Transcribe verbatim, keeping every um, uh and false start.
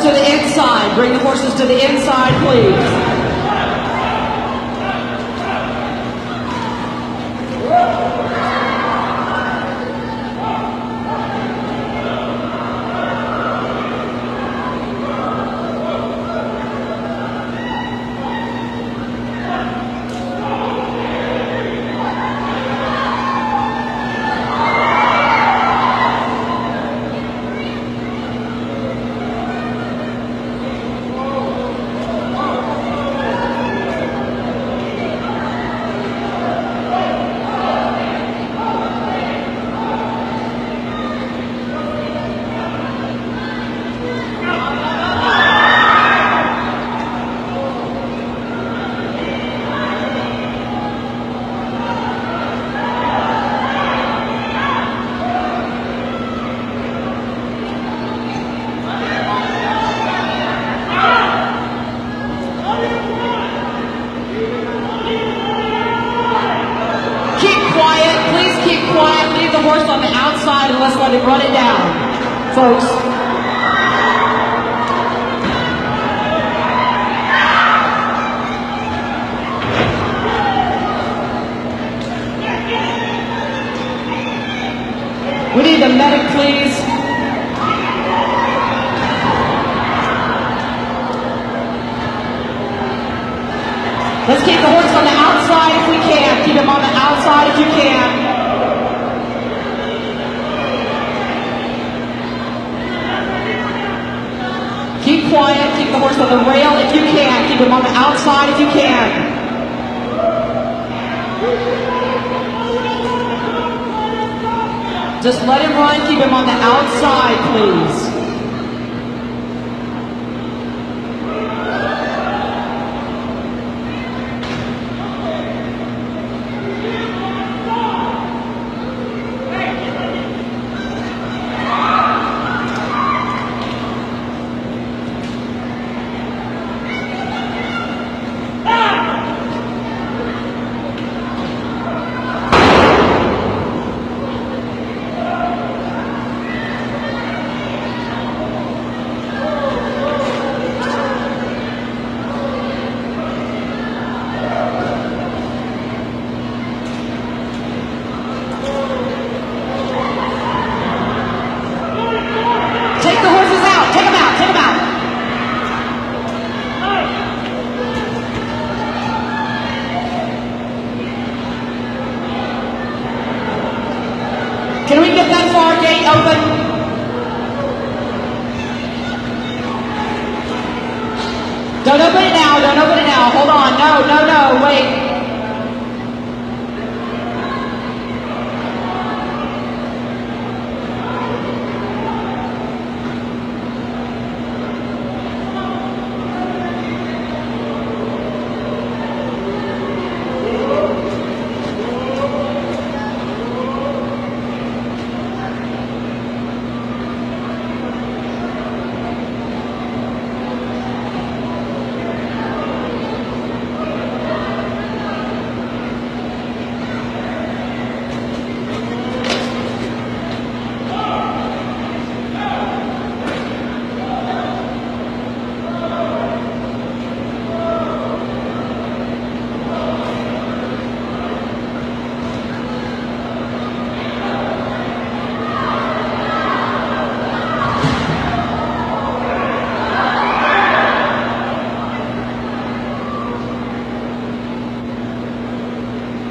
to the inside. Bring the horses to the inside, please. Quiet, leave the horse on the outside and let's let him run it down, folks. We need the medic, please. Let's keep the horse on the outside if we can. Keep him on the outside if you can. Keep quiet, keep the horse on the rail if you can. Keep him on the outside if you can. Just let him run, keep him on the outside, please. Can we get that far gate open? Don't open it now, don't open it now. Hold on, no, no, no, wait.